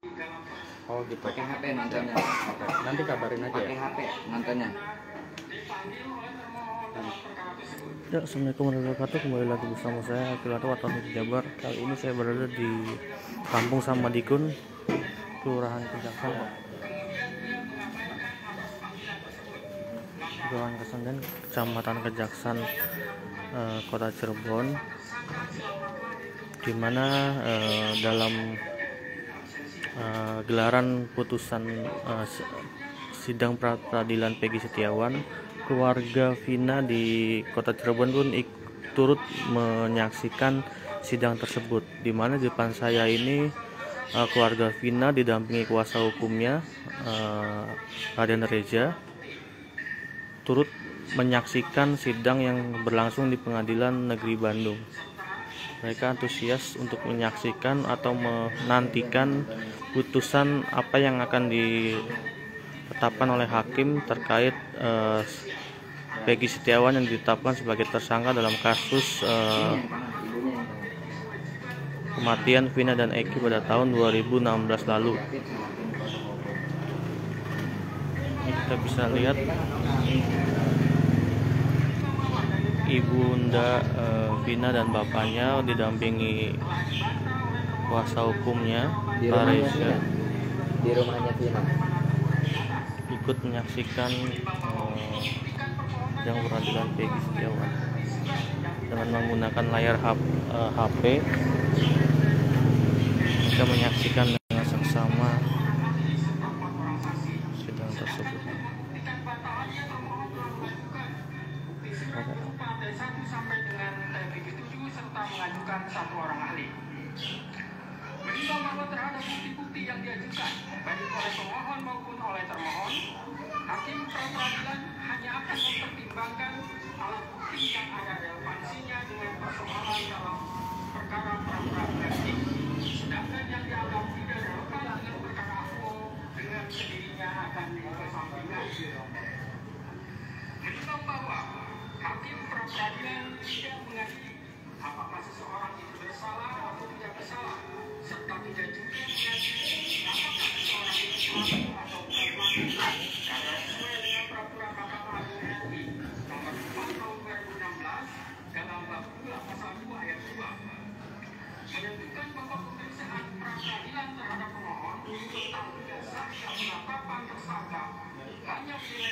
Oh gitu. Pakai HP nontonnya. Oke. Nanti kabarin aja Pakai ya. HP nontonnya. Ya, Assalamualaikum warahmatullahi wabarakatuh. Kembali lagi bersama saya Akilata Waton Jabar. Kali ini saya berada di Kampung Samadikun, Kelurahan Kejaksan, dan Kecamatan Kejaksan, Kota Cirebon, di mana dalam gelaran putusan sidang peradilan Peggy Setiawan, keluarga Vina di Kota Cirebon pun turut menyaksikan sidang tersebut, di mana di depan saya ini keluarga Vina didampingi kuasa hukumnya Raden Reza turut menyaksikan sidang yang berlangsung di Pengadilan Negeri Bandung. Mereka antusias untuk menyaksikan atau menantikan putusan apa yang akan ditetapkan oleh hakim terkait Peggy Setiawan yang ditetapkan sebagai tersangka dalam kasus kematian Vina dan Eki pada tahun 2016 lalu. Ini kita bisa lihat Ibunda Vina dan bapaknya didampingi kuasa hukumnya Pak Reza Di rumahnya Vina. ikut menyaksikan sidang peradilan Peggy Setiawan dengan menggunakan layar HP. Mereka menyaksikan dengan seksama sidang tersebut. Mengajukan satu orang ahli. Menimbang bahwa terhadap bukti-bukti yang diajukan baik oleh pemohon maupun oleh termohon, hakim pra-peradilan hanya akan mempertimbangkan alat bukti yang ada relevansinya dengan persoalan dalam perkara pra-peradilan ini. Sedangkan yang dianggap tidak relevan dengan perkara akwo dengan sendirinya akan dikesampingkan. Menimbang bahwa hakim pra-peradilan tidak mengadili apakah seseorang itu bersalah atau tidak bersalah, serta tidak juga mengadili apakah seseorang itu salah atau bukan melakukan, karena sesuai dengan peraturan Mahkamah Agung RI nomor 4 tahun 2016 dalam bab 2 pasal 2 ayat 2 menentukan bahwa pemeriksaan pra-peradilan terhadap pemohon tentang tidak sahnya penetapan tersangka hanya menilai